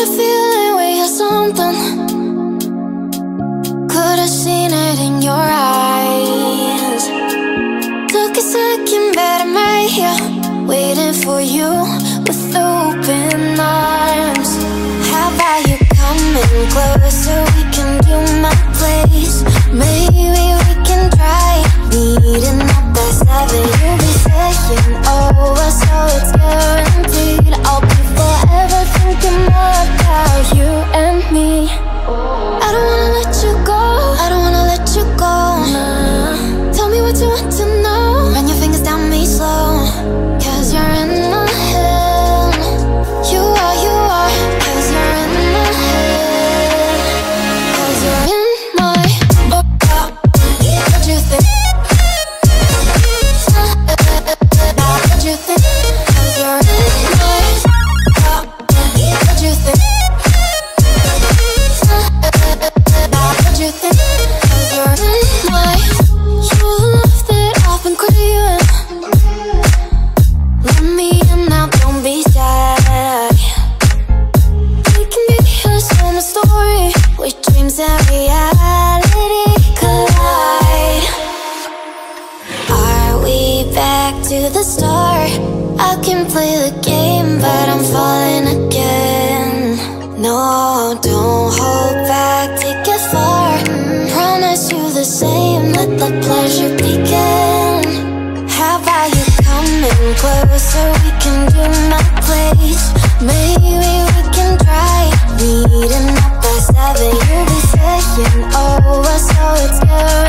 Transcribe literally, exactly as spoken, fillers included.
a feeling we had something. Could've seen it in your eyes. Took a second, but I'm right here, waiting for you with open arms. How about you coming closer? We can do my place. Maybe we can try meeting up at seven. You'll be saying over, so it's guaranteed. I'll be forever thinking more about you and me. I don't wanna let you go, I don't wanna let you go, nah. Tell me what you want to know, run your fingers down me slow. Cause you're in my head. You are, you are. Cause you're in my head. Cause you're in my oh, oh. What you think? What you think? Cause you're in my oh, what you think? What you think? Cause you're in my. You're the love that I've been craving. Let me in now, don't be shy. We can be a summer story where dreams and reality collide. Are we back to the start? I can play the game, but I'm falling again. No, don't hold back, take it far. Promise you the same, let the pleasure begin. How about you coming closer? We can do my place. Maybe we can try meeting up at seven. You'll be saying over, so it's good.